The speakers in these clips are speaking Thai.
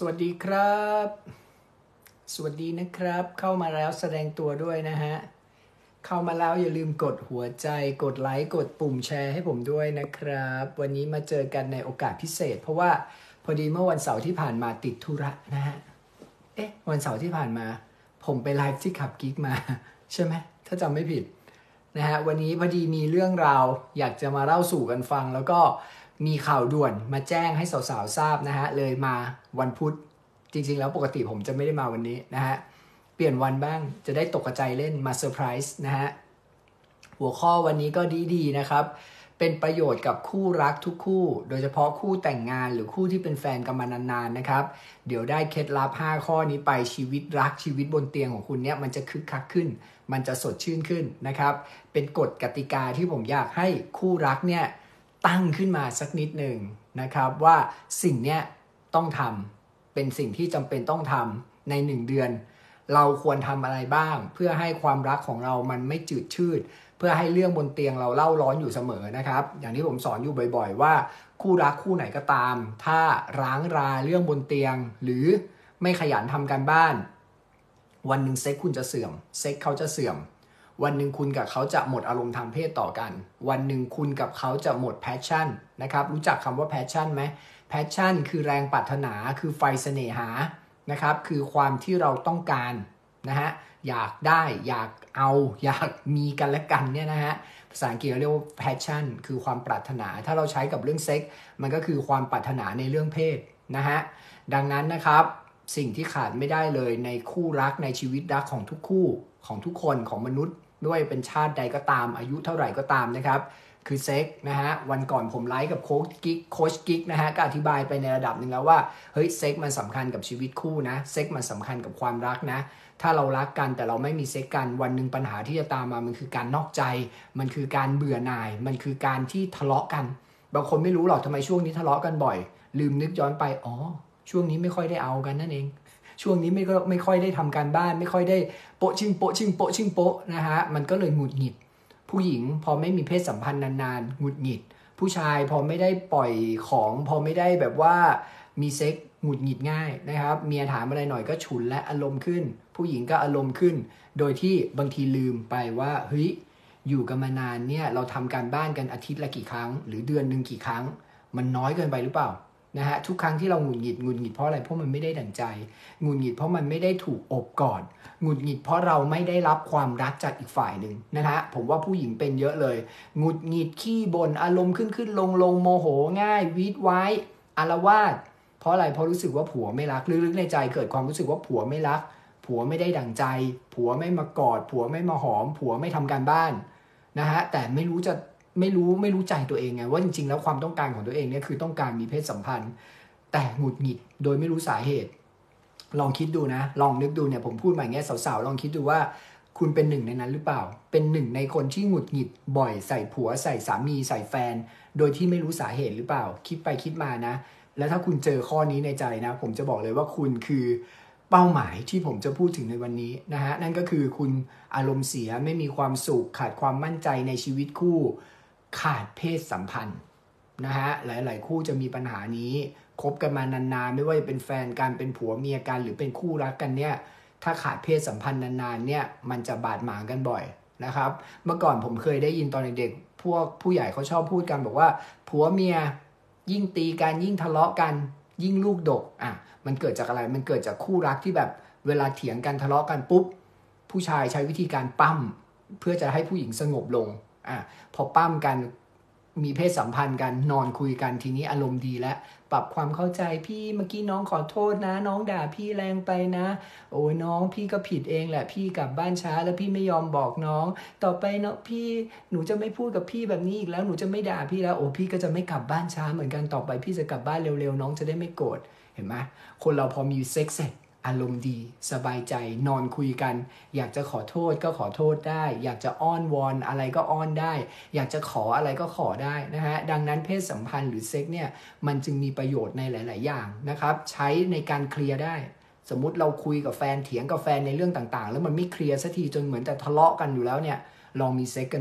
สวัสดีครับสวัสดีนะครับเข้ามาแล้วแสดงตัวด้วยนะฮะเข้ามาแล้วอย่าลืมกดหัวใจกดไลค์กดปุ่มแชร์ให้ผมด้วยนะครับวันนี้มาเจอกันในโอกาสพิเศษเพราะว่าพอดีเมื่อวันเสาร์ที่ผ่านมาติดธุระนะฮะวันเสาร์ที่ผ่านมาผมไปไลฟ์ที่ขับกิ๊กมาใช่ไหมถ้าจำไม่ผิดนะฮะวันนี้พอดีมีเรื่องราวอยากจะมาเล่าสู่กันฟังแล้วก็มีข่าวด่วนมาแจ้งให้สาวๆทราบนะฮะเลยมาวันพุธจริงๆแล้วปกติผมจะไม่ได้มาวันนี้นะฮะเปลี่ยนวันบ้างจะได้ตกใจเล่นมาเซอร์ไพรส์นะฮะหัวข้อวันนี้ก็ดีๆนะครับเป็นประโยชน์กับคู่รักทุกคู่โดยเฉพาะคู่แต่งงานหรือคู่ที่เป็นแฟนกันมานานๆนะครับเดี๋ยวได้เคล็ดลับ5ข้อนี้ไปชีวิตรักชีวิตบนเตียงของคุณเนี่ยมันจะคึกคักขึ้นมันจะสดชื่นขึ้นนะครับเป็นกฎกติกาที่ผมอยากให้คู่รักเนี่ยตั้งขึ้นมาสักนิดหนึ่งนะครับว่าสิ่งเนี้ยต้องทำเป็นสิ่งที่จำเป็นต้องทำใน1เดือนเราควรทำอะไรบ้างเพื่อให้ความรักของเรามันไม่จืดชืดเพื่อให้เรื่องบนเตียงเราเล่าร้อนอยู่เสมอนะครับอย่างที่ผมสอนอยู่บ่อยๆว่าคู่รักคู่ไหนก็ตามถ้าร้างราเรื่องบนเตียงหรือไม่ขยันทำการบ้านวันหนึ่งเซ็กคุณจะเสื่อมเซ็กเขาจะเสื่อมวันหนึ่งคุณกับเขาจะหมดอารมณ์ทางเพศต่อกันวันหนึ่งคุณกับเขาจะหมดแพชชั่นนะครับรู้จักคำว่าแพชชั่นไหมแพชชั่นคือแรงปรารถนาคือไฟเสน่หานะครับคือความที่เราต้องการนะฮะอยากได้อยากเอาอยากมีกันและกันเนี่ยนะฮะภาษาอังกฤษเรียกว่า passion คือความปรารถนาถ้าเราใช้กับเรื่องเซ็กมันก็คือความปรารถนาในเรื่องเพศนะฮะดังนั้นนะครับสิ่งที่ขาดไม่ได้เลยในคู่รักในชีวิตรักของทุกคู่ของทุกคนของมนุษย์ด้วยเป็นชาติใดก็ตามอายุเท่าไหร่ก็ตามนะครับคือเซ็กนะฮะวันก่อนผมไลฟ์กับโค้ชกิ๊กนะฮะก็อธิบายไปในระดับหนึ่งแล้วว่าเฮ้ยเซ็กมันสำคัญกับชีวิตคู่นะเซ็กมันสำคัญกับความรักนะถ้าเรารักกันแต่เราไม่มีเซ็กกันวันหนึ่งปัญหาที่จะตามมามันคือการนอกใจมันคือการเบื่อหน่ายมันคือการที่ทะเลาะกันบางคนไม่รู้หรอกทำไมช่วงนี้ทะเลาะกันบ่อยลืมนึกย้อนไปอ๋อช่วงนี้ไม่ค่อยได้เอากันนั่นเองช่วงนี้ไม่ค่อยได้ทำการบ้านไม่ค่อยได้โปะชิงโปะชิงโปะชิงโปะนะฮะมันก็เลยหงุดหงิดผู้หญิงพอไม่มีเพศสัมพันธ์นานๆหงุดหงิดผู้ชายพอไม่ได้ปล่อยของพอไม่ได้แบบว่ามีเซ็กหงุดหงิดง่ายนะครับเมียถามอะไรหน่อยก็ฉุนและอารมณ์ขึ้นผู้หญิงก็อารมณ์ขึ้นโดยที่บางทีลืมไปว่าเฮ้ยอยู่กันมานานเนี่ยเราทำการบ้านกันอาทิตย์ละกี่ครั้งหรือเดือนหนึ่งกี่ครั้งมันน้อยเกินไปหรือเปล่านะฮะทุกครั้งที่เราหงุดหงิดเพราะอะไรเพราะมันไม่ได้ดั่งใจหงุดหงิดเพราะมันไม่ได้ถูกอบกอดหงุดหงิดเพราะเราไม่ได้รับความรักจากอีกฝ่ายหนึ่งนะฮะผมว่าผู้หญิงเป็นเยอะเลยหงุดหงิดขี้บ่นอารมณ์ขึ้นลงโมโหง่ายวีดไว้อาละวาดเพราะอะไรเพราะรู้สึกว่าผัวไม่รักลึกๆในใจเกิดความรู้สึกว่าผัวไม่รักผัวไม่ได้ดั่งใจผัวไม่มากอดผัวไม่มาหอมผัวไม่ทำการบ้านนะฮะแต่ไม่รู้ใจตัวเองไงว่าจริงๆแล้วความต้องการของตัวเองเนี่ยคือต้องการมีเพศสัมพันธ์แต่หงุดหงิดโดยไม่รู้สาเหตุลองคิดดูนะลองนึกดูเนี่ยผมพูดมาอย่างเงี้ยสาวๆลองคิดดูว่าคุณเป็นหนึ่งในนั้นหรือเปล่าเป็นหนึ่งในคนที่หงุดหงิดบ่อยใส่ผัวใส่สามีใส่แฟนโดยที่ไม่รู้สาเหตุหรือเปล่าคิดไปคิดมานะแล้วถ้าคุณเจอข้อนี้ในใจนะผมจะบอกเลยว่าคุณคือเป้าหมายที่ผมจะพูดถึงในวันนี้นะฮะนั่นก็คือคุณอารมณ์เสียไม่มีความสุขขาดความมั่นใจในชีวิตคู่ขาดเพศสัมพันธ์นะฮะหลายๆคู่จะมีปัญหานี้คบกันมานานๆไม่ว่าจะเป็นแฟนกันเป็นผัวเมียกันหรือเป็นคู่รักกันเนี่ยถ้าขาดเพศสัมพันธ์นานๆเนี่ยมันจะบาดหมางกันบ่อยนะครับเมื่อก่อนผมเคยได้ยินตอนเด็กๆพวกผู้ใหญ่เขาชอบพูดกันบอกว่าผัวเมียยิ่งตีกันยิ่งทะเลาะกันยิ่งลูกดกมันเกิดจากอะไรมันเกิดจากคู่รักที่แบบเวลาเถียงกันทะเลาะกันปุ๊บผู้ชายใช้วิธีการปั้มเพื่อจะให้ผู้หญิงสงบลงพอปั้มกันมีเพศสัมพันธ์กันนอนคุยกันทีนี้อารมณ์ดีแล้วปรับความเข้าใจพี่เมื่อกี้น้องขอโทษนะน้องด่าพี่แรงไปนะโอ้ยน้องพี่ก็ผิดเองแหละพี่กลับบ้านช้าแล้วพี่ไม่ยอมบอกน้องต่อไปเนาะพี่หนูจะไม่พูดกับพี่แบบนี้อีกแล้วหนูจะไม่ด่าพี่แล้วโอ้พี่ก็จะไม่กลับบ้านช้าเหมือนกันต่อไปพี่จะกลับบ้านเร็วๆน้องจะได้ไม่โกรธเห็นไหมคนเราพอมีเซ็กซ์เสร็จอารมณ์ดีสบายใจนอนคุยกันอยากจะขอโทษก็ขอโทษได้อยากจะอ้อนวอนอะไรก็อ้อนได้อยากจะขออะไรก็ขอได้นะฮะดังนั้นเพศสัมพันธ์หรือเซ็กเนี่ยมันจึงมีประโยชน์ในหลายๆอย่างนะครับใช้ในการเคลียร์ได้สมมุติเราคุยกับแฟนเถียงกับแฟนในเรื่องต่างๆแล้วมันไม่เคลียร์สักทีจนเหมือนแต่ทะเลาะกันอยู่แล้วเนี่ยลองมีเซ็กกันดู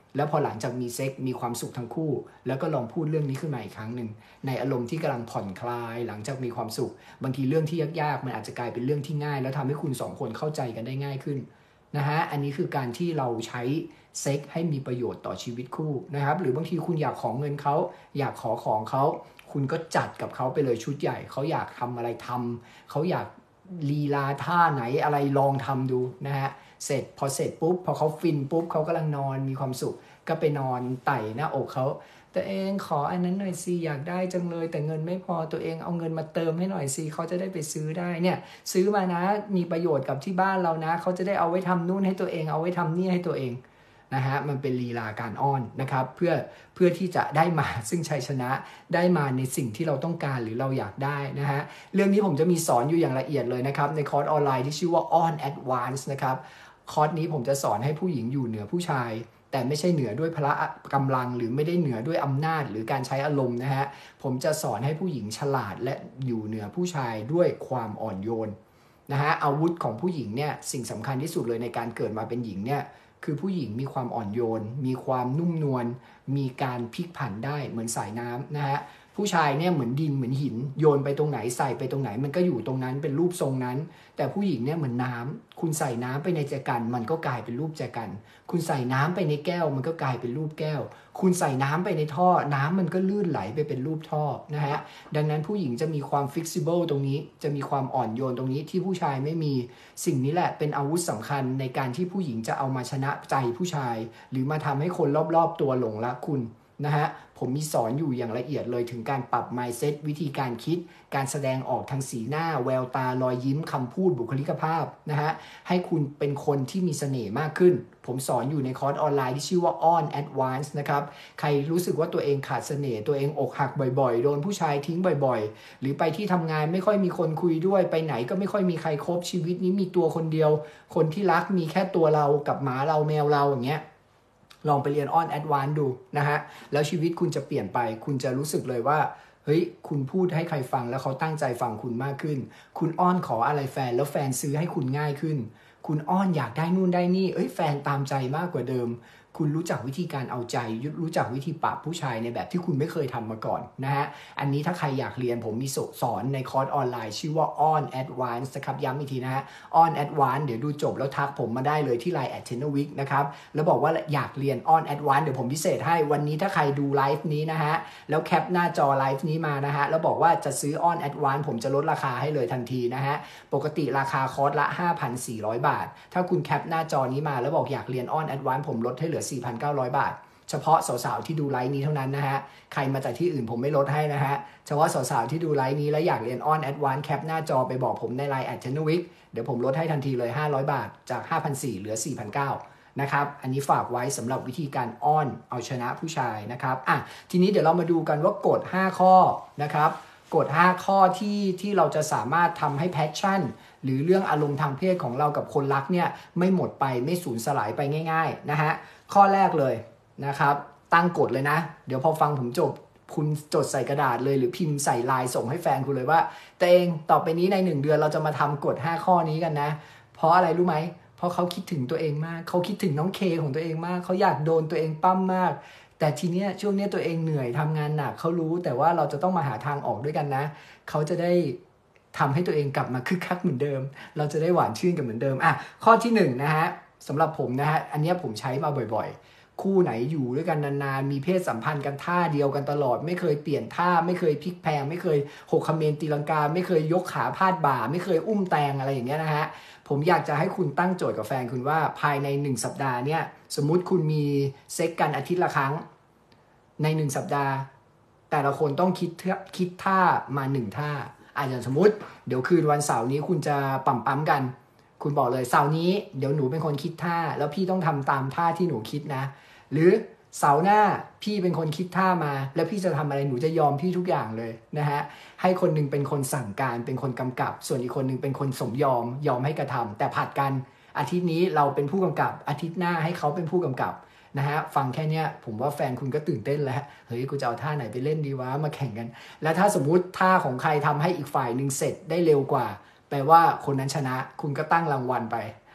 แล้วพอหลังจากมีเซ็กมีความสุขทั้งคู่แล้วก็ลองพูดเรื่องนี้ขึ้นมาอีกครั้งหนึ่งในอารมณ์ที่กำลังผ่อนคลายหลังจากมีความสุขบางทีเรื่องที่ยากๆมันอาจจะกลายเป็นเรื่องที่ง่ายแล้วทำให้คุณ2คนเข้าใจกันได้ง่ายขึ้นนะฮะอันนี้คือการที่เราใช้เซ็กให้มีประโยชน์ต่อชีวิตคู่นะครับหรือบางทีคุณอยากขอเงินเขาอยากขอของเขาคุณก็จัดกับเขาไปเลยชุดใหญ่เขาอยากทำอะไรทำเขาอยากลีลาท่าไหนอะไรลองทำดูนะฮะพอเสร็จปุ๊บพอเขาฟินปุ๊บเขากำลังนอนมีความสุขก็ไปนอนไต่หน้าอกเขาตัวเองขออันนั้นหน่อยสิอยากได้จังเลยแต่เงินไม่พอตัวเองเอาเงินมาเติมให้หน่อยสิเขาจะได้ไปซื้อได้เนี่ยซื้อมานะมีประโยชน์กับที่บ้านเรานะเขาจะได้เอาไว้ทำนู่นให้ตัวเองเอาไว้ทำนี่ให้ตัวเองนะฮะมันเป็นลีลาการอ้อนนะครับเพื่อที่จะได้มาซึ่งชัยชนะได้มาในสิ่งที่เราต้องการหรือเราอยากได้นะฮะเรื่องนี้ผมจะมีสอนอยู่อย่างละเอียดเลยนะครับในคอร์สออนไลน์ที่ชื่อว่า On Advance นะครับคอร์สนี้ผมจะสอนให้ผู้หญิงอยู่เหนือผู้ชายแต่ไม่ใช่เหนือด้วยพละกำลังหรือไม่ได้เหนือด้วยอำนาจหรือการใช้อารมณ์นะฮะผมจะสอนให้ผู้หญิงฉลาดและอยู่เหนือผู้ชายด้วยความอ่อนโยนนะฮะอาวุธของผู้หญิงเนี่ยสิ่งสำคัญที่สุดเลยในการเกิดมาเป็นหญิงเนี่ยคือผู้หญิงมีความอ่อนโยนมีความนุ่มนวลมีการพลิกผันได้เหมือนสายน้ำนะฮะผู้ชายเนี่ยเหมือนดินเหมือนหินโยนไปตรงไหนใส่ไปตรงไหนมันก็อยู่ตรงนั้นเป็นรูปทรงนั้นแต่ผู้หญิงเนี่ยเหมือนน้ำคุณใส่น้ำไปในแจกันมันก็กลายเป็นรูปแจกันคุณใส่น้ำไปในแก้วมันก็กลายเป็นรูปแก้วคุณใส่น้ำไปในท่อน้ำมันก็ลื่นไหลไปเป็นรูปท่อนะฮะดังนั้นผู้หญิงจะมีความ flexible ตรงนี้จะมีความอ่อนโยนตรงนี้ที่ผู้ชายไม่มีสิ่งนี้แหละเป็นอาวุธสำคัญในการที่ผู้หญิงจะเอามาชนะใจผู้ชายหรือมาทำให้คนรอบๆตัวหลงรักคุณนะฮะผมมีสอนอยู่อย่างละเอียดเลยถึงการปรับ mindset วิธีการคิดการแสดงออกทางสีหน้าแววตารอยยิ้มคำพูดบุคลิกภาพนะฮะให้คุณเป็นคนที่มีเสน่ห์มากขึ้นผมสอนอยู่ในคอร์สออนไลน์ที่ชื่อว่า On Advance นะครับใครรู้สึกว่าตัวเองขาดเสน่ห์ตัวเองอกหักบ่อยๆโดนผู้ชายทิ้งบ่อยๆหรือไปที่ทำงานไม่ค่อยมีคนคุยด้วยไปไหนก็ไม่ค่อยมีใครคบชีวิตนี้มีตัวคนเดียวคนที่รักมีแค่ตัวเรากับหมาเราแมวเราอย่างเงี้ยลองไปเรียน On Advance ดูนะฮะแล้วชีวิตคุณจะเปลี่ยนไปคุณจะรู้สึกเลยว่าเฮ้ยคุณพูดให้ใครฟังแล้วเขาตั้งใจฟังคุณมากขึ้นคุณอ้อนขออะไรแฟนแล้วแฟนซื้อให้คุณง่ายขึ้นคุณอ้อนอยากได้นู่นได้นี่แฟนตามใจมากกว่าเดิมคุณรู้จักวิธีการเอาใจรู้จักวิธีปราบผู้ชายในแบบที่คุณไม่เคยทำมาก่อนนะฮะอันนี้ถ้าใครอยากเรียนผมมีสอนในคอร์สออนไลน์ชื่อว่า On Advance นะครับย้ำอีกทีนะฮะ On Advance เดี๋ยวดูจบแล้วทักผมมาได้เลยที่ Line @tennerweek นะครับแล้วบอกว่าอยากเรียน On Advance เดี๋ยวผมพิเศษให้วันนี้ถ้าใครดูไลฟ์นี้นะฮะแล้วแคปหน้าจอไลฟ์นี้มานะฮะแล้วบอกว่าจะซื้อ On Advance ผมจะลดราคาให้เลยทันทีนะฮะปกติราคาคอร์สละ 5,400 บาทถ้าคุณแคปหน้าจอนี้มาแล้วบอกอยากเรียน On Advance ผมลดให้เหลือ 4,900 บาทเฉพาะสาวๆที่ดูไลฟ์นี้เท่านั้นนะฮะใครมาจากที่อื่นผมไม่ลดให้นะฮะเฉพาะสาวๆที่ดูไลฟ์นี้แล้วอยากเรียน On Advance แคปหน้าจอไปบอกผมใน Line @tennerweek เดี๋ยวผมลดให้ทันทีเลย500 บาทจาก 5,400 เหลือ 4,900 นะครับอันนี้ฝากไว้สำหรับวิธีการอ้อนเอาชนะผู้ชายนะครับทีนี้เดี๋ยวเรามาดูกันว่ากฎ5ข้อนะครับกฎ5ข้อที่เราจะสามารถทำให้ passion หรือเรื่องอารมณ์ทางเพศของเรากับคนรักเนี่ยไม่หมดไปไม่สูญสลายไปง่ายๆนะฮะข้อแรกเลยนะครับตั้งกฎเลยนะเดี๋ยวพอฟังผมจบคุณจดใส่กระดาษเลยหรือพิมพ์ใส่ไลน์ส่งให้แฟนคุณเลยว่าตัวเองต่อไปนี้ใน1 เดือนเราจะมาทำกฎ5ข้อนี้กันนะเพราะอะไรรู้ไหมเพราะเขาคิดถึงตัวเองมากเขาคิดถึงน้องเคของตัวเองมากเขาอยากโดนตัวเองปั้มมากแต่ทีเนี้ยช่วงนี้ตัวเองเหนื่อยทำงานหนักเขารู้แต่ว่าเราจะต้องมาหาทางออกด้วยกันนะเขาจะได้ทำให้ตัวเองกลับมาคึกคักเหมือนเดิมเราจะได้หวานชื่นกันเหมือนเดิมข้อที่1นะฮะสำหรับผมนะฮะอันนี้ผมใช้มาบ่อยๆคู่ไหนอยู่ด้วยกันนานๆมีเพศสัมพันธ์กันท่าเดียวกันตลอดไม่เคยเปลี่ยนท่าไม่เคยพลิกแพลงไม่เคยหกเขมรตีลังกาไม่เคยยกขาพาดบ่าไม่เคยอุ้มแตงอะไรอย่างเงี้ยนะฮะผมอยากจะให้คุณตั้งโจทย์กับแฟนคุณว่าภายใน1 สัปดาห์เนี่ยสมมุติคุณมีเซ็กกันอาทิตย์ละครั้งใน1 สัปดาห์แต่ละคนต้องคิดท่ามา1 ท่าอย่างสมมุติเดี๋ยวคืนวันเสาร์นี้คุณจะปั๊มกันคุณบอกเลยเสาร์นี้เดี๋ยวหนูเป็นคนคิดท่าแล้วพี่ต้องทำตามท่าที่หนูคิดนะหรือเสาร์หน้าพี่เป็นคนคิดท่ามาแล้วพี่จะทำอะไรหนูจะยอมพี่ทุกอย่างเลยนะฮะให้คนหนึงเป็นคนสั่งการเป็นคนกำกับส่วนอีกคนหนึงเป็นคนสมยอมให้กระทำแต่ผัดกันอาทิตย์นี้เราเป็นผู้กำกับอาทิตย์หน้าให้เขาเป็นผู้กำกับนะฮะฟังแค่เนี้ยผมว่าแฟนคุณก็ตื่นเต้นแล้วเฮ้ยกูจะเอาท่าไหนไปเล่นดีวะมาแข่งกันแล้วถ้าสมมุติท่าของใครทำให้อีกฝ่ายหนึ่งเสร็จได้เร็วกว่าแปลว่าคนนั้นชนะคุณก็ตั้งรางวัลไป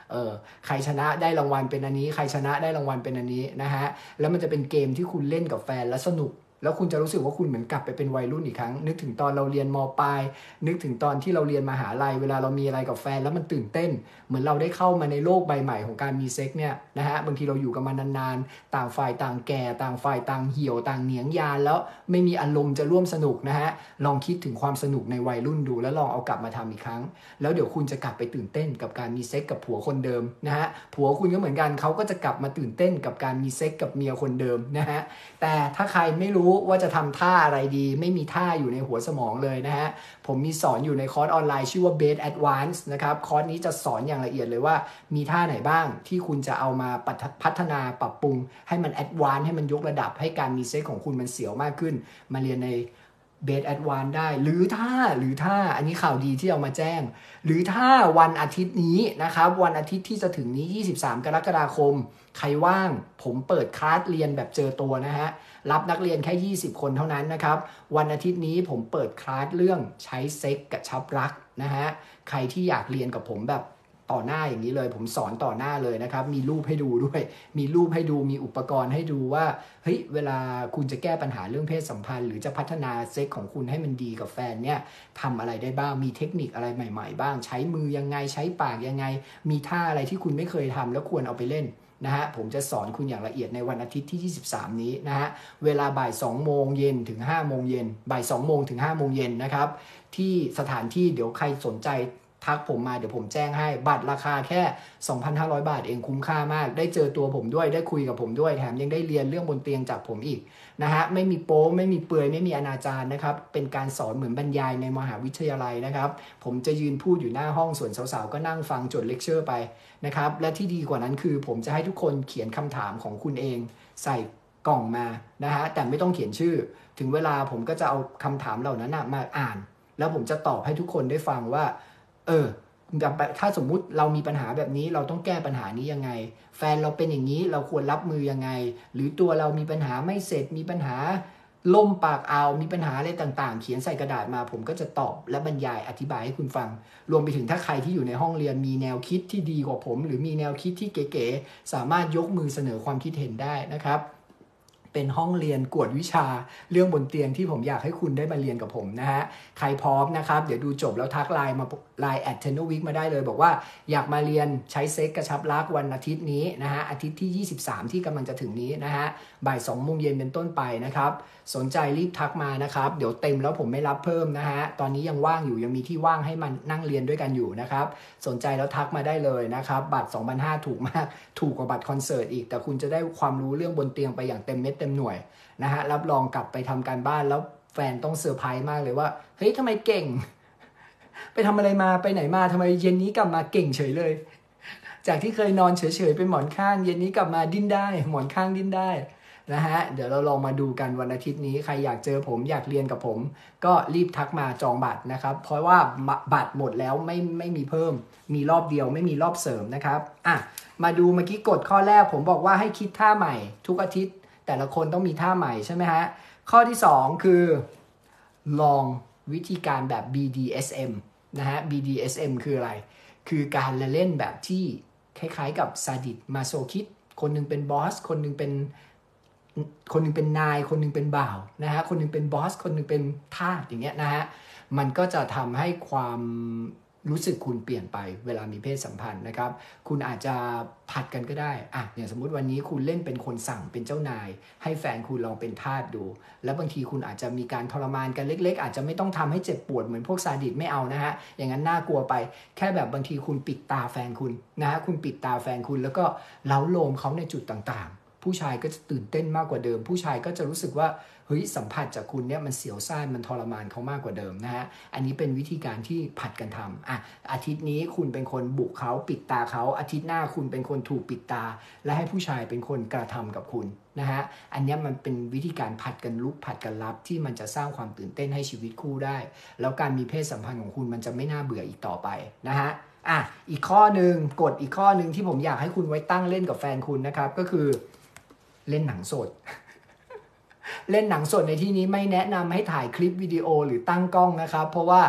ใครชนะได้รางวัลเป็นอันนี้ใครชนะได้รางวัลเป็นอันนี้นะฮะแล้วมันจะเป็นเกมที่คุณเล่นกับแฟนแล้วสนุกแล้วคุณจะรู้สึกว่าคุณเหมือนกลับไปเป็นวัยรุ่นอีกครั้งนึกถึงตอนเราเรียนม.ปลายนึกถึงตอนที่เราเรียนมหาลัยเวลาเรามีอะไรกับแฟนแล้วมันตื่นเต้นเหมือนเราได้เข้ามาในโลกใบใหม่ของการมีเซ็กเนี่ยนะฮะบางทีเราอยู่กันมานานๆต่างฝ่ายต่างแก่ต่างฝ่ายต่างเหี่ยวต่างเหนียงยานแล้วไม่มีอารมณ์จะร่วมสนุกนะฮะลองคิดถึงความสนุกในวัยรุ่นดูแล้วลองเอากลับมาทำอีกครั้งแล้วเดี๋ยวคุณจะกลับไปตื่นเต้นกับการมีเซ็กกับผัวคนเดิมนะฮะผัวคุณก็เหมือนกันเขาก็จะกลับมาตื่นเต้นกับการมีเซ็กกับเมียคนเดิมนะฮะแต่ถ้าใครไม่รู้ว่าจะทำท่าอะไรดีไม่มีท่าอยู่ในหัวสมองเลยนะฮะผมมีสอนอยู่ในคอร์สออนไลน์ชื่อว่า Base Advance นะครับคอร์สนี้จะสอนอย่างละเอียดเลยว่ามีท่าไหนบ้างที่คุณจะเอามาพัฒนาปรับปรุงให้มัน Advance ให้มันยกระดับให้การมีเซ็กของคุณมันเสียวมากขึ้นมาเรียนในเบสแอดวานได้หรือถ้าอันนี้ข่าวดีที่เอามาแจ้งหรือถ้าวันอาทิตย์นี้นะครับวันอาทิตย์ที่จะถึงนี้23กรกฎาคมใครว่างผมเปิดคลาสเรียนแบบเจอตัวนะฮะรับนักเรียนแค่20คนเท่านั้นนะครับวันอาทิตย์นี้ผมเปิดคลาสเรื่องใช้เซ็กกระชับรักนะฮะใครที่อยากเรียนกับผมแบบต่อหน้าอย่างนี้เลยผมสอนต่อหน้าเลยนะครับมีรูปให้ดูด้วยมีรูปให้ดูมีอุปกรณ์ให้ดูว่าเฮ้ยเวลาคุณจะแก้ปัญหาเรื่องเพศสัมพันธ์หรือจะพัฒนาเซ็กของคุณให้มันดีกับแฟนเนี่ยทำอะไรได้บ้างมีเทคนิคอะไรใหม่ๆบ้างใช้มือยังไงใช้ปากยังไงมีท่าอะไรที่คุณไม่เคยทำแล้วควรเอาไปเล่นนะฮะผมจะสอนคุณอย่างละเอียดในวันอาทิตย์ที่23นี้นะฮะเวลาบ่าย2โมงเย็นถึง5โมงเย็นบ่าย2โมงถึง5โมงเย็นนะครับที่สถานที่เดี๋ยวใครสนใจทักผมมาเดี๋ยวผมแจ้งให้บัตรราคาแค่ 2,500 บาทเองคุ้มค่ามากได้เจอตัวผมด้วยได้คุยกับผมด้วยแถมยังได้เรียนเรื่องบนเตียงจากผมอีกนะฮะไม่มีโป๊ไม่มีเปลือยไม่มีอนาจารนะครับเป็นการสอนเหมือนบรรยายในมหาวิทยาลัยนะครับผมจะยืนพูดอยู่หน้าห้องส่วนสาวๆก็นั่งฟังจดเลคเชอร์ไปนะครับและที่ดีกว่านั้นคือผมจะให้ทุกคนเขียนคำถามของคุณเองใส่กล่องมานะฮะแต่ไม่ต้องเขียนชื่อถึงเวลาผมก็จะเอาคำถามเหล่านั้นมาอ่านแล้วผมจะตอบให้ทุกคนได้ฟังว่าถ้าสมมุติเรามีปัญหาแบบนี้เราต้องแก้ปัญหานี้ยังไงแฟนเราเป็นอย่างนี้เราควรรับมือยังไงหรือตัวเรามีปัญหาไม่เสร็จมีปัญหาล่มปากเอามีปัญหาอะไรต่างๆเขียนใส่กระดาษมาผมก็จะตอบและบรรยายอธิบายให้คุณฟังรวมไปถึงถ้าใครที่อยู่ในห้องเรียนมีแนวคิดที่ดีกว่าผมหรือมีแนวคิดที่เก๋ๆสามารถยกมือเสนอความคิดเห็นได้นะครับเป็นห้องเรียนกวดวิชาเรื่องบนเตียงที่ผมอยากให้คุณได้มาเรียนกับผมนะฮะใครพร้อมนะครับเดี๋ยวดูจบแล้วทักไลน์มาไลน์@tennoweek มาได้เลยบอกว่าอยากมาเรียนใช้เซ็กกระชับรักวันอาทิตย์นี้นะฮะอาทิตย์ที่23ที่กำลังจะถึงนี้นะฮะบ่าย2โมงเย็นเป็นต้นไปนะครับสนใจรีบทักมานะครับเดี๋ยวเต็มแล้วผมไม่รับเพิ่มนะฮะตอนนี้ยังว่างอยู่ยังมีที่ว่างให้มันนั่งเรียนด้วยกันอยู่นะครับสนใจแล้วทักมาได้เลยนะครับบัตร 2,500 ถูกมากถูกกว่าบัตรคอนเสิร์ตอีกแต่คุณจะได้ความรู้เรื่องบนเตียงไปอย่างเต็มเม็ดเต็มหน่วยนะฮะรับรองกลับไปทำการบ้านแล้วแฟนต้องเซอร์ไพรส์มากเลยว่าเฮ้ยทำไมเก่งไปทำอะไรมาไปไหนมาทำไมเย็นนี้กลับมาเก่งเฉยเลยจากที่เคยนอนเฉยๆเป็นหมอนข้างเย็นนี้กลับมาดิ้นได้หมอนข้างดิ้นได้นะฮะเดี๋ยวเราลองมาดูกันวันอาทิตย์นี้ใครอยากเจอผมอยากเรียนกับผมก็รีบทักมาจองบัตรนะครับเพราะว่าบัตรหมดแล้วไม่มีเพิ่มมีรอบเดียวไม่มีรอบเสริมนะครับมาดูเมื่อกี้กฎข้อแรกผมบอกว่าให้คิดท่าใหม่ทุกอาทิตย์แต่ละคนต้องมีท่าใหม่ใช่ไหมฮะข้อที่2คือลองวิธีการแบบ BDSM นะฮะ BDSM คืออะไรคือการละเล่นแบบที่คล้ายๆกับซาดิสมาโซคิสคนนึงเป็นบอสคนนึงเป็นนายคนนึงเป็นบ่าวนะฮะคนนึงเป็นบอสคนนึงเป็นทาสอย่างเงี้ยนะฮะมันก็จะทำให้ความรู้สึกคุณเปลี่ยนไปเวลามีเพศสัมพันธ์นะครับคุณอาจจะผัดกันก็ได้อย่างสมมุติวันนี้คุณเล่นเป็นคนสั่งเป็นเจ้านายให้แฟนคุณลองเป็นทาสดูแล้วบางทีคุณอาจจะมีการทรมานกันเล็กๆอาจจะไม่ต้องทำให้เจ็บปวดเหมือนพวกซาดิสไม่เอานะฮะอย่างนั้นน่ากลัวไปแค่แบบบางทีคุณปิดตาแฟนคุณนะฮะคุณปิดตาแฟนคุณแล้วก็เล้าโลมเขาในจุดต่างๆผู้ชายก็จะตื่นเต้นมากกว่าเดิมผู้ชายก็จะรู้สึกว่าเฮ้ยสัมผัสจากคุณเนี่ยมันเสียวซ่านมันทรมานเขามากกว่าเดิมนะฮะอันนี้เป็นวิธีการที่ผัดกันทำอาทิตย์นี้คุณเป็นคนบุกเขาปิดตาเขาอาทิตย์หน้าคุณเป็นคนถูกปิดตาและให้ผู้ชายเป็นคนกระทำกับคุณนะฮะอันนี้มันเป็นวิธีการผัดกันลุกผัดกันรับที่มันจะสร้างความตื่นเต้นให้ชีวิตคู่ได้แล้วการมีเพศสัมพันธ์ของคุณมันจะไม่น่าเบื่ออีกต่อไปนะฮะอีกข้อหนึ่งกฎอีกข้อหนึ่งที่ผมอยากให้คุณไว้ตั้งเล่นกับแฟนคุณนะครับก็คือเล่นหนังสด เล่นหนังสดในที่นี้ไม่แนะนำให้ถ่ายคลิปวิดีโอหรือตั้งกล้องนะครับเพราะว่า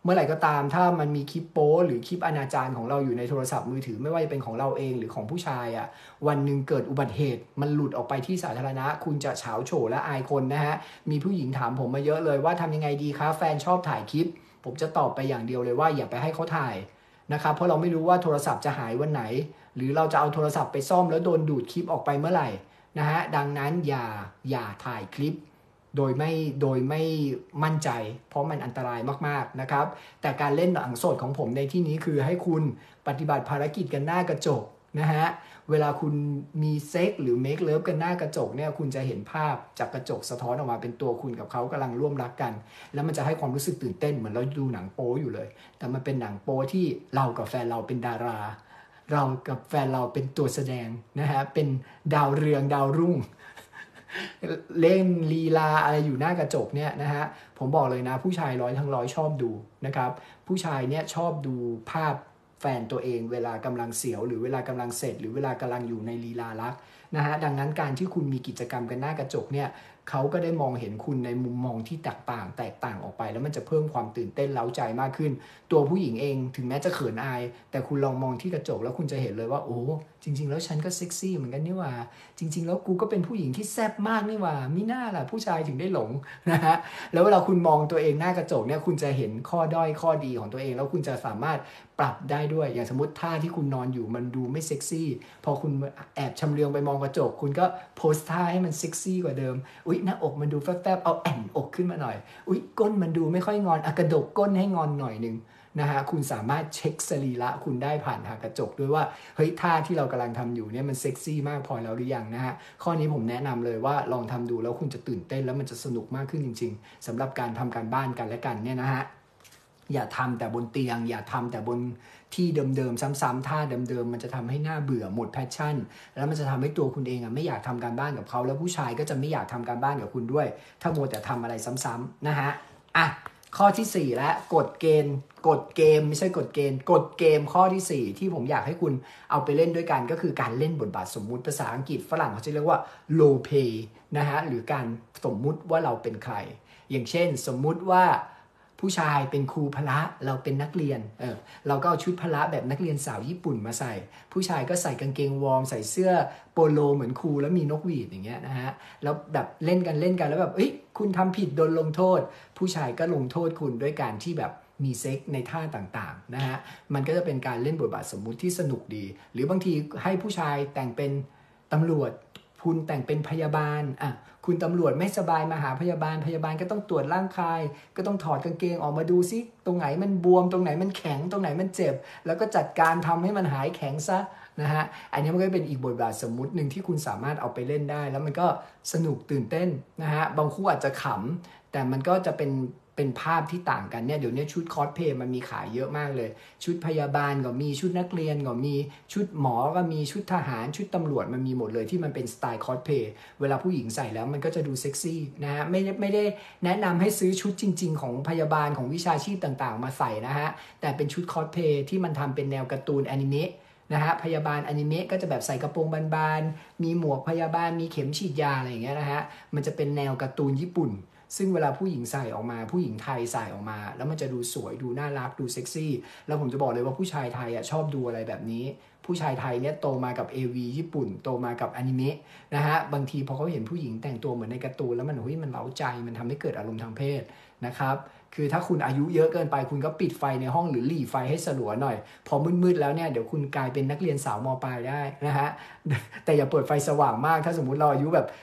เมื่อไหร่ก็ตามถ้ามันมีคลิปโป๊หรือคลิปอนาจารของเราอยู่ในโทรศัพท์มือถือไม่ว่าจะเป็นของเราเองหรือของผู้ชายอ่ะวันหนึ่งเกิดอุบัติเหตุมันหลุดออกไปที่สาธารณะคุณจะเฉาโฉและอายคนนะฮะมีผู้หญิงถามผมมาเยอะเลยว่าทำยังไงดีคะแฟนชอบถ่ายคลิปผมจะตอบไปอย่างเดียวเลยว่าอย่าไปให้เขาถ่ายนะครับเพราะเราไม่รู้ว่าโทรศัพท์จะหายวันไหนหรือเราจะเอาโทรศัพท์ไปซ่อมแล้วโดนดูดคลิปออกไปเมื่อไหร่นะฮะดังนั้นอย่าถ่ายคลิปโดยไม่มั่นใจเพราะมันอันตรายมากๆนะครับแต่การเล่นหนังสดของผมในที่นี้คือให้คุณปฏิบัติภารกิจกันหน้ากระจกนะฮะเวลาคุณมีเซ็กหรือเมคเลิฟกันหน้ากระจกเนี่ยคุณจะเห็นภาพจากกระจกสะท้อนออกมาเป็นตัวคุณกับเขากำลังร่วมรักกันแล้วมันจะให้ความรู้สึกตื่นเต้นเหมือนเราดูหนังโป๊อยู่เลยแต่มันเป็นหนังโป๊ที่เรากับแฟนเราเป็นดาราเรากับแฟนเราเป็นตัวแสดงนะฮะเป็นดาวเรืองดาวรุ่งเล่นลีลาอะไรอยู่หน้ากระจกเนี่ยนะฮะผมบอกเลยนะผู้ชายร้อยทั้งร้อยชอบดูนะครับผู้ชายเนี่ยชอบดูภาพแฟนตัวเองเวลากำลังเสียวหรือเวลากำลังเสร็จหรือเวลากำลังอยู่ในลีลารักนะฮะดังนั้นการที่คุณมีกิจกรรมกันหน้ากระจกเนี่ยเขาก็ได้มองเห็นคุณในมุมมองที่แตกต่างออกไปแล้วมันจะเพิ่มความตื่นเต้นเร้าใจมากขึ้นตัวผู้หญิงเองถึงแม้จะเขินอายแต่คุณลองมองที่กระจกแล้วคุณจะเห็นเลยว่าโอ้จริงๆแล้วฉันก็เซ็กซี่เหมือนกันนี่ว่าจริงๆแล้วกูก็เป็นผู้หญิงที่แซ่บมากนี่ว่ามิน่าล่ะผู้ชายถึงได้หลงนะฮะแล้วเวลาคุณมองตัวเองหน้ากระจกเนี่ยคุณจะเห็นข้อด้อยข้อดีของตัวเองแล้วคุณจะสามารถปรับได้ด้วยอย่างสมมติท่าที่คุณนอนอยู่มันดูไม่เซ็กซี่พอคุณแอบชำเลืองไปมองกระจกคุณก็โพสท่าให้มันเซ็กซี่กว่าเดิมอุ๊ยหน้าอกมันดูแฟบๆเอาแอนอกขึ้นมาหน่อยอุ๊ยก้นมันดูไม่ค่อยงอนกระดกก้นให้งอนหน่อยนึงนะฮะคุณสามารถเช็คสรีระคุณได้ผ่านหากระจกด้วยว่าเฮ้ยท่าที่เรากำลังทำอยู่เนี่ยมันเซ็กซี่มากพอแล้วหรือยังนะฮะข้อนี้ผมแนะนำเลยว่าลองทำดูแล้วคุณจะตื่นเต้นแล้วมันจะสนุกมากขึ้นจริงๆสำหรับการทำการบ้านกันและกันเนี่ยนะฮะอย่าทำแต่บนเตียงอย่าทำแต่บนที่เดิมๆซ้ำๆท่าเดิมๆมันจะทำให้หน้าเบื่อหมดแพชชั่นแล้วมันจะทำให้ตัวคุณเองไม่อยากทำการบ้านกับเขาแล้วผู้ชายก็จะไม่อยากทำการบ้านกับคุณด้วยถ้ามัวแต่ทำอะไรซ้ำๆนะฮะอ่ะข้อที่4แล้วกฎเกมไม่ใช่กฎเกมข้อที่4ที่ผมอยากให้คุณเอาไปเล่นด้วยกันก็คือการเล่นบทบาทสมมุติภาษาอังกฤษฝรั่งเขาจะเรียกว่า role play นะฮะหรือการสมมุติว่าเราเป็นใครอย่างเช่นสมมุติว่าผู้ชายเป็นครูพละเราเป็นนักเรียนเราก็เอาชุดพละแบบนักเรียนสาวญี่ปุ่นมาใส่ผู้ชายก็ใส่กางเกงวอร์มใส่เสื้อโปโลเหมือนครูแล้วมีนกหวีดอย่างเงี้ยนะฮะแล้วแบบเล่นกันแล้วแบบคุณทำผิดโดนลงโทษผู้ชายก็ลงโทษคุณด้วยการที่แบบมีเซ็กในท่าต่างๆนะฮะมันก็จะเป็นการเล่นบทบาทสมมุติที่สนุกดีหรือบางทีให้ผู้ชายแต่งเป็นตำรวจคุณแต่งเป็นพยาบาลคุณตำรวจไม่สบายมาหาพยาบาลก็ต้องตรวจร่างกายก็ต้องถอดกางเกงออกมาดูซิตรงไหนมันบวมตรงไหนมันแข็งตรงไหนมันเจ็บแล้วก็จัดการทำให้มันหายแข็งซะนะฮะอันนี้มันก็เป็นอีกบทบาทสมมุติหนึ่งที่คุณสามารถเอาไปเล่นได้แล้วมันก็สนุกตื่นเต้นนะฮะบางคู่อาจจะขำแต่มันก็จะเป็นภาพที่ต่างกันเนี่ยเดี๋ยวนี้ชุดคอสเพลย์มันมีขายเยอะมากเลยชุดพยาบาลก็มีชุดนักเรียนก็มีชุดหมอก็มีชุดทหารชุดตำรวจมันมีหมดเลยที่มันเป็นสไตล์คอสเพลย์เวลาผู้หญิงใส่แล้วมันก็จะดูเซ็กซี่นะฮะไม่ได้แนะนำให้ซื้อชุดจริงๆของพยาบาลของวิชาชีพต่างๆมาใส่นะฮะแต่เป็นชุดคอสเพลย์ที่มันทำเป็นแนวการ์ตูนแอนิเมะนะฮะพยาบาลอนิเมะก็จะแบบใส่กระโปรงบานๆมีหมวกพยาบาลมีเข็มฉีดยาอะไรอย่างเงี้ยนะฮะมันจะเป็นแนวการ์ตูนญี่ปุ่นซึ่งเวลาผู้หญิงใส่ออกมาผู้หญิงไทยใส่ออกมาแล้วมันจะดูสวยดูน่ารักดูเซ็กซี่แล้วผมจะบอกเลยว่าผู้ชายไทยชอบดูอะไรแบบนี้ผู้ชายไทยเนี่ยโตมากับ AV ญี่ปุ่นโตมากับอนิเมะนะฮะบางทีพอเขาเห็นผู้หญิงแต่งตัวเหมือนในการ์ตูนแล้วมันมันเร้าใจมันทำให้เกิดอารมณ์ทางเพศนะครับคือถ้าคุณอายุเยอะเกินไปคุณก็ปิดไฟในห้องหรือหลีไฟให้สลัวหน่อยพอมืดๆแล้วเนี่ยเดี๋ยวคุณกลายเป็นนักเรียนสาวม.ปลายได้นะฮะแต่อย่าเปิดไฟสว่างมากถ้าสมมุติเราอายุแบบ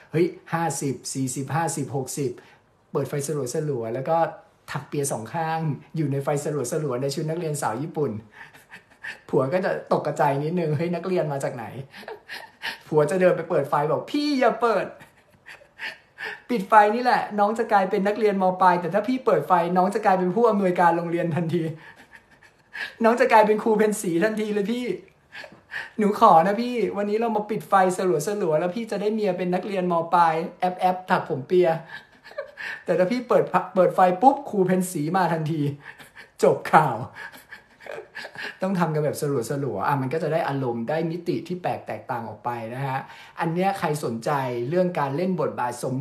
50 40 50 60เปิดไฟสลัวแล้วก็ถักเปีย2ข้างอยู่ในไฟสลัวในชุดนักเรียนสาวญี่ปุ่นผัวก็จะตกใจนิดนึงเฮ้ยนักเรียนมาจากไหนผัวจะเดินไปเปิดไฟบอกพี่อย่าเปิดปิดไฟนี่แหละน้องจะกลายเป็นนักเรียนม.ปลายแต่ถ้าพี่เปิดไฟน้องจะกลายเป็นผู้อำนวยการโรงเรียนทันทีน้องจะกลายเป็นครูเพนสีทันทีเลยพี่หนูขอนะพี่วันนี้เรามาปิดไฟสลัวแล้วพี่จะได้เมียเป็นนักเรียนม.ปลายแอปถักผมเปียแต่ถ้าพี่เปิดไฟปุ๊บครูเพนสีมาทันทีจบข่าวต้องทำกันแบบสลัวมันก็จะได้อารมณ์ได้มิติที่แตกต่างออกไปนะฮะอันเนี้ยใครสนใจเรื่องการเล่นบทบาทสมมุติ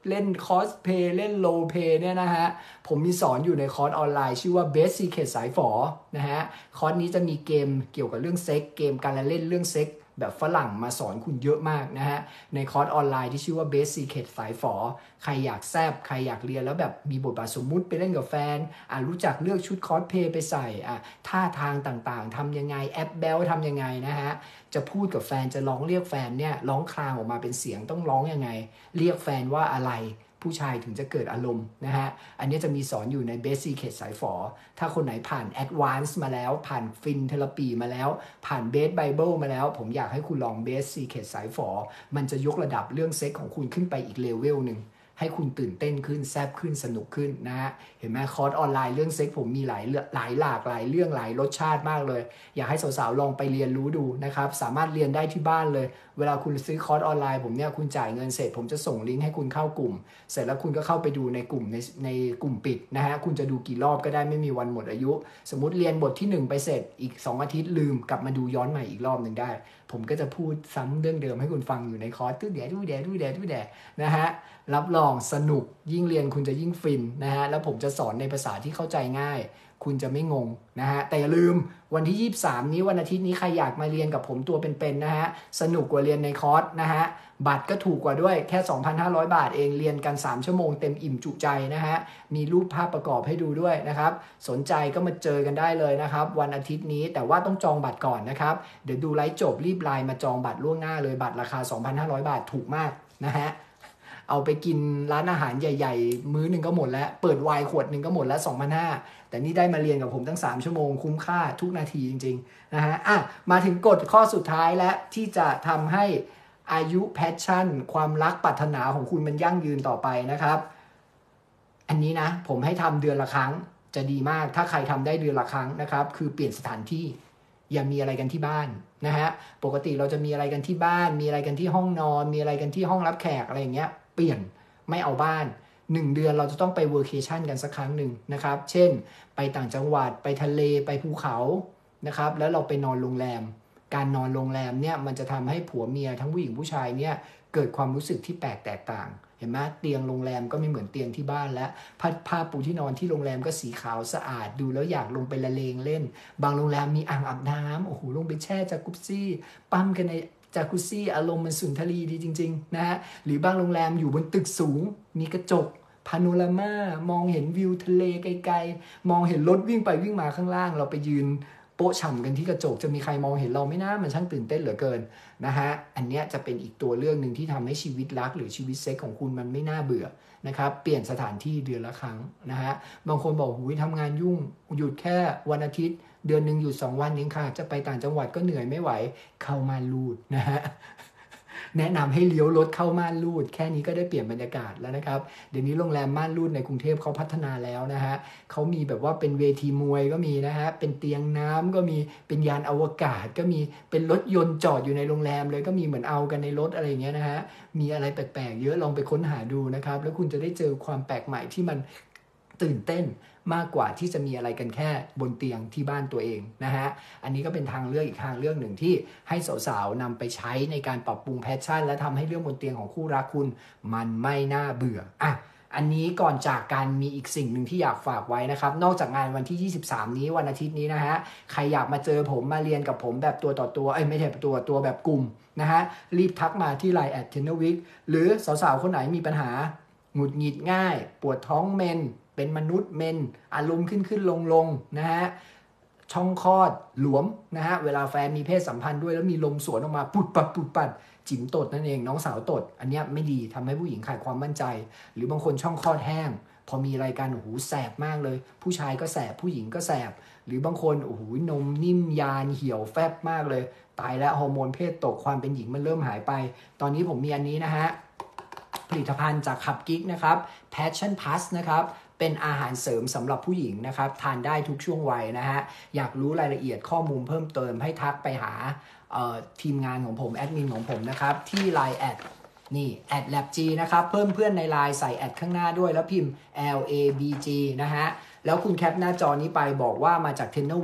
เล่นคอสเพย์เล่นโลเพย์เนี่ยนะฮะผมมีสอนอยู่ในคอร์สออนไลน์ชื่อว่า Best Secret สายฝอนะฮะคอร์สนี้จะมีเกมเกี่ยวกับเรื่องเซ็กเกมการเล่นเรื่องเซ็กแบบฝรั่งมาสอนคุณเยอะมากนะฮะในคอร์สออนไลน์ที่ชื่อว่า Best Secret สายฝอใครอยากแซบใครอยากเรียนแล้วแบบมีบทบาทสมมุติไปเล่นกับแฟนรู้จักเลือกชุดคอสเพย์ไปใส่ท่าทางต่างๆทำยังไงแอปเบลทำยังไงนะฮะจะพูดกับแฟนจะร้องเรียกแฟนเนี่ยร้องคลางออกมาเป็นเสียงต้องร้องยังไงเรียกแฟนว่าอะไรผู้ชายถึงจะเกิดอารมณ์นะฮะอันนี้จะมีสอนอยู่ใน Basic Secret สายฝอถ้าคนไหนผ่าน Advance มาแล้วผ่านฟินเทอราปีมาแล้วผ่าน Base Bible มาแล้วผมอยากให้คุณลอง Basic Secret สายฝอมันจะยกระดับเรื่องเซ็กของคุณขึ้นไปอีกเลเวลหนึ่งให้คุณตื่นเต้นขึ้นแซบขึ้นสนุกขึ้นนะฮะเห็นไหมคอร์สออนไลน์เรื่องเซ็กผมมีหลายหลากหลายเรื่องหลายรสชาติมากเลยอยากให้สาวๆลองไปเรียนรู้ดูนะครับสามารถเรียนได้ที่บ้านเลยเวลาคุณซื้อคอร์สออนไลน์ผมเนี่ยคุณจ่ายเงินเสร็จผมจะส่งลิงก์ให้คุณเข้ากลุ่มเสร็จแล้วคุณก็เข้าไปดูในกลุ่มในกลุ่มปิดนะฮะคุณจะดูกี่รอบก็ได้ไม่มีวันหมดอายุสมมุติเรียนบทที่1ไปเสร็จอีก2อาทิตย์ลืมกลับมาดูย้อนใหม่อีกรอบหนึ่งได้ผมก็จะพูดซ้ำเรื่องเดิมให้คุณฟังอยู่ในคอร์สตู้แดนะฮะรับรองสนุกยิ่งเรียนคุณจะยิ่งฟินนะฮะแล้วผมจะสอนในภาษาที่เข้าใจง่ายคุณจะไม่งงนะฮะแต่อย่าลืมวันที่23นี้วันอาทิตย์นี้ใครอยากมาเรียนกับผมตัวเป็นๆนะฮะสนุกกว่าเรียนในคอร์สนะฮะบัตรก็ถูกกว่าด้วยแค่ 2,500 บาทเองเรียนกัน3ชั่วโมงเต็มอิ่มจุใจนะฮะมีรูปภาพประกอบให้ดูด้วยนะครับสนใจก็มาเจอกันได้เลยนะครับวันอาทิตย์นี้แต่ว่าต้องจองบัตรก่อนนะครับเดี๋ยวดูไลฟ์จบรีบไลน์มาจองบัตรล่วงหน้าเลยบัตรราคา 2,500 บาทถูกมากนะฮะเอาไปกินร้านอาหารใหญ่ๆมื้อหนึ่งก็หมดแล้วเปิดไวน์ขวดหนึ่งก็หมดแล้ว 2,500 แต่นี่ได้มาเรียนกับผมตั้ง3ชั่วโมงคุ้มค่าทุกนาทีจริงๆนะฮะมาถึงกฎข้อสุดท้ายและที่จะทำให้อายุแพชชั่นความรักปรารถนาของคุณมันยั่งยืนต่อไปนะครับอันนี้นะผมให้ทำเดือนละครั้งจะดีมากถ้าใครทำได้เดือนละครั้งนะครับคือเปลี่ยนสถานที่อย่ามีอะไรกันที่บ้านนะฮะปกติเราจะมีอะไรกันที่บ้านมีอะไรกันที่ห้องนอนมีอะไรกันที่ห้องรับแขกอะไรอย่างเงี้ยเปลี่ยนไม่เอาบ้าน1เดือนเราจะต้องไปเวอร์เคชั่นกันสักครั้งหนึ่งนะครับเช่นไปต่างจังหวัดไปทะเลไปภูเขานะครับแล้วเราไปนอนโรงแรมการนอนโรงแรมเนี่ยมันจะทำให้ผัวเมียทั้งผู้หญิงผู้ชายเนี่ยเกิดความรู้สึกที่แปลกแตกต่างเห็นไหมเตียงโรงแรมก็ไม่เหมือนเตียงที่บ้านแล้วผ้าปูที่นอนที่โรงแรมก็สีขาวสะอาดดูแล้วอยากลงไปละเลงเล่นบางโรงแรมมีอ่างอาบน้ำโอ้โหลงไปแช่จากุซซี่ปั้มกันในจากุซซี่อารมณ์มันสุนทรีดีจริงๆนะฮะหรือบางโรงแรมอยู่บนตึกสูงมีกระจกพาโนรามามองเห็นวิวทะเลไกลๆมองเห็นรถวิ่งไปวิ่งมาข้างล่างเราไปยืนโป๊ะฉ่ำกันที่กระจกจะมีใครมองเห็นเราไหมนะมันช่างตื่นเต้นเหลือเกินนะฮะอันเนี้ยจะเป็นอีกตัวเรื่องหนึ่งที่ทำให้ชีวิตรักหรือชีวิตเซ็กของคุณมันไม่น่าเบื่อนะครับเปลี่ยนสถานที่เดือนละครั้งนะฮะบางคนบอกหูยทำงานยุ่งหยุดแค่วันอาทิตย์เดือนหนึ่งหยุด2 วันเองค่ะจะไปต่างจังหวัดก็เหนื่อยไม่ไหวเข้ามาลูดนะฮะแนะนำให้เลี้ยวรถเข้าม่านรูดแค่นี้ก็ได้เปลี่ยนบรรยากาศแล้วนะครับเดี๋ยวนี้โรงแรมม่านรูดในกรุงเทพเขาพัฒนาแล้วนะฮะเขามีแบบว่าเป็นเวทีมวยก็มีนะฮะเป็นเตียงน้ำก็มีเป็นยานอวกาศก็มีเป็นรถยนต์จอดอยู่ในโรงแรมเลยก็มีเหมือนเอากันในรถอะไรอย่างเงี้ยนะฮะมีอะไรแปลกๆเยอะลองไปค้นหาดูนะครับแล้วคุณจะได้เจอความแปลกใหม่ที่มันตื่นเต้นมากกว่าที่จะมีอะไรกันแค่บนเตียงที่บ้านตัวเองนะฮะอันนี้ก็เป็นทางเลือกอีกทางเลือกหนึ่งที่ให้สาวๆนำไปใช้ในการปรับปรุงแพชชั่นและทำให้เรื่องบนเตียงของคู่รักคุณมันไม่น่าเบื่ออันนี้ก่อนจากการมีอีกสิ่งหนึ่งที่อยากฝากไว้นะครับนอกจากงานวันที่23นี้วันอาทิตย์นี้นะฮะใครอยากมาเจอผมมาเรียนกับผมแบบตัวต่อตัวไม่ใช่ตัวแบบกลุ่มนะฮะรีบทักมาที่ Line @tennerweek หรือสาวๆคนไหนมีปัญหาหงุดหงิดง่ายปวดท้องเมนเป็นมนุษย์เมนอารมณ์ขึ้นลงนะฮะช่องคลอดหลวมนะฮะเวลาแฟนมีเพศสัมพันธ์ด้วยแล้วมีลมสวนออกมาปุดปัดจิ๋มตดนั่นเองน้องสาวตดอันนี้ไม่ดีทำให้ผู้หญิงขาดความมั่นใจหรือบางคนช่องคลอดแห้งพอมีรายการโอ้โหแสบมากเลยผู้ชายก็แสบผู้หญิงก็แสบหรือบางคนโอ้โหนมนิ่มยานเหี่ยวแฟบมากเลยตายแล้วฮอร์โมนเพศตกความเป็นหญิงมันเริ่มหายไปตอนนี้ผมมีอันนี้นะฮะผลิตภัณฑ์จากขับกิ๊กนะครับ Passion Plus นะครับเป็นอาหารเสริมสำหรับผู้หญิงนะครับทานได้ทุกช่วงวัยนะฮะอยากรู้รายละเอียดข้อมูลเพิ่มเติมให้ทักไปหาทีมงานของผมแอดมินของผมนะครับที่ Line นี่ @labg นะครับเพิ่มเพื่อนใน Line ใส่แอดข้างหน้าด้วยแล้วพิมพ์ LABG นะฮะแล้วคุณแคปหน้าจอนี้ไปบอกว่ามาจาก Tenner Week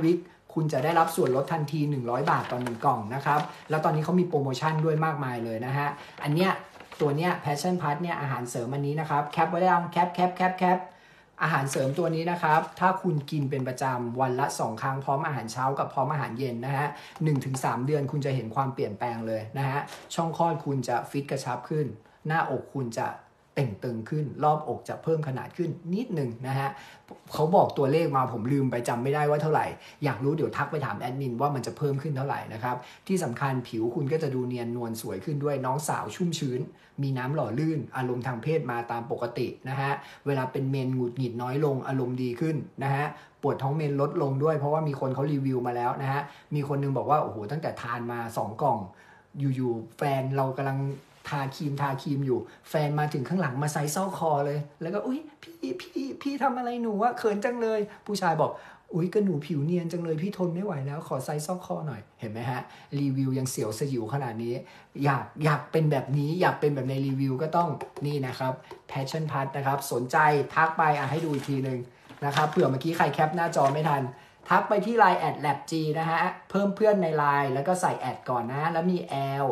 คุณจะได้รับส่วนลดทันที100 บาทต่อ1กล่องนะครับแล้วตอนนี้เขามีโปรโมชั่นด้วยมากมายเลยนะฮะอันเนี้ยตัวเนี้ย Passion Plus เนี่ยอาหารเสริมอันนี้นะครับแคปไว้แล้วแคปอาหารเสริมตัวนี้นะครับถ้าคุณกินเป็นประจำวันละ2 ครั้งพร้อมอาหารเช้ากับพร้อมอาหารเย็นนะฮะ1-3 เดือนคุณจะเห็นความเปลี่ยนแปลงเลยนะฮะช่องคลอดคุณจะฟิตกระชับขึ้นหน้าอกคุณจะเต่งตึงขึ้นรอบอกจะเพิ่มขนาดขึ้นนิดหนึ่งนะฮะเขาบอกตัวเลขมาผมลืมไปจำไม่ได้ว่าเท่าไหร่อยากรู้เดี๋ยวทักไปถามแอดมินว่ามันจะเพิ่มขึ้นเท่าไหร่นะครับที่สำคัญผิวคุณก็จะดูเนียนนวลสวยขึ้นด้วยน้องสาวชุ่มชื้นมีน้ำหล่อลื่นอารมณ์ทางเพศมาตามปกตินะฮะเวลาเป็นเมนหงุดหงิดน้อยลงอารมณ์ดีขึ้นนะฮะปวดท้องเมนลดลงด้วยเพราะว่ามีคนเขารีวิวมาแล้วนะฮะมีคนนึงบอกว่าโอ้โหตั้งแต่ทานมา2 กล่องอยู่ๆแฟนเรากำลังทาครีมอยู่แฟนมาถึงข้างหลังมาไซส์ซอกคอเลยแล้วก็อุ๊ยพี่ทำอะไรหนูอะเขินจังเลยผู้ชายบอกอุ๊ยก็หนูผิวเนียนจังเลยพี่ทนไม่ไหวแล้วขอไซส์ซอกคอหน่อยเห็นไหมฮะรีวิวยังเสียวสยิวขนาดนี้อยากเป็นแบบนี้อยากเป็นแบบในรีวิวก็ต้องนี่นะครับ Passion Plus นะครับสนใจทักไปให้ดูอีกทีนึงนะครับเผื่อเมื่อกี้ใครแคปหน้าจอไม่ทันทักไปที่ Line @labg นะฮะเพิ่มเพื่อนใน Line แล้วก็ใส่แอดก่อนนะแล้วมี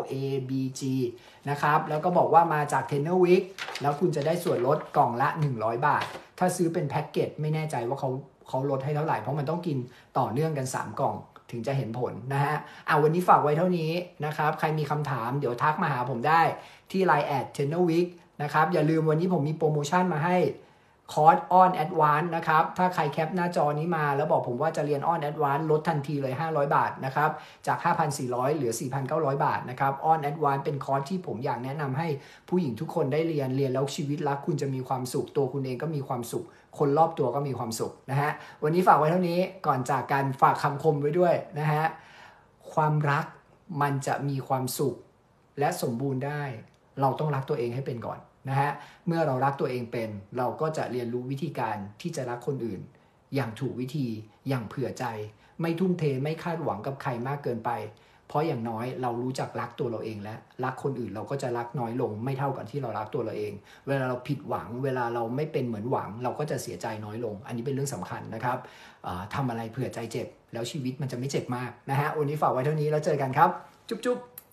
LABG นะครับแล้วก็บอกว่ามาจาก Trainer Week แล้วคุณจะได้ส่วนลดกล่องละ100 บาทถ้าซื้อเป็นแพ็กเกจไม่แน่ใจว่าเขาลดให้เท่าไหร่เพราะมันต้องกินต่อเนื่องกัน3 กล่องถึงจะเห็นผลนะฮะวันนี้ฝากไว้เท่านี้นะครับใครมีคำถามเดี๋ยวทักมาหาผมได้ที่ Line @Trainer Week นะครับอย่าลืมวันนี้ผมมีโปรโมชั่นมาให้คอร์ส On Advance นะครับถ้าใครแคปหน้าจอนี้มาแล้วบอกผมว่าจะเรียน On Advance ลดทันทีเลย500 บาทนะครับจาก 5,400 เหลือ 4,900 บาทนะครับ On Advance เป็นคอร์สที่ผมอยากแนะนำให้ผู้หญิงทุกคนได้เรียนแล้วชีวิตรักคุณจะมีความสุขตัวคุณเองก็มีความสุขคนรอบตัวก็มีความสุขนะฮะวันนี้ฝากไว้เท่านี้ก่อนจากการฝากคำคมไว้ด้วยนะฮะความรักมันจะมีความสุขและสมบูรณ์ได้เราต้องรักตัวเองให้เป็นก่อนนะฮะเมื่อเรารักตัวเองเป็นเราก็จะเรียนรู้วิธีการที่จะรักคนอื่นอย่างถูกวิธีอย่างเผื่อใจไม่ทุ่มเทไม่คาดหวังกับใครมากเกินไปเพราะอย่างน้อยเรารู้จักรักตัวเราเองและรักคนอื่นเราก็จะรักน้อยลงไม่เท่ากับที่เรารักตัวเราเองเวลาเราผิดหวังเวลาเราไม่เป็นเหมือนหวังเราก็จะเสียใจน้อยลงอันนี้เป็นเรื่องสำคัญนะครับทำอะไรเผื่อใจเจ็บแล้วชีวิตมันจะไม่เจ็บมากนะฮะวันนี้ฝากไว้เท่านี้แล้วเจอกันครับจุ๊บ